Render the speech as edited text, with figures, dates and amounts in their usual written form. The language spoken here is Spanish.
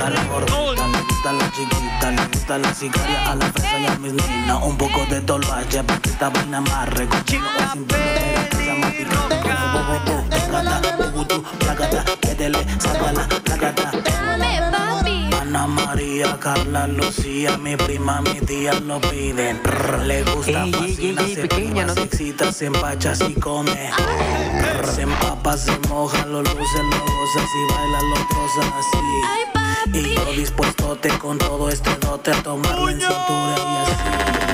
gusta la gordita, le gusta la chiquita, le gusta la sicaria, a la fresa y a mis niñas. Un poco de toloache para que esta vaina amarre. Con chino o sin pelo, pero que sea más picante. Placata, métele, sácala, placata. Dame, papi. Ana María, Carla, Lucía, mi prima, mi tía lo piden. Le gusta, fascina, se pequeña, priva, ¿no? se excita, se empacha, si come. Se empapa, se moja, lo luce, lo goza, si baila, lo troza así. Ay, papi. Y yo dispuesto con todo este dote a tomarlo en cintura y así.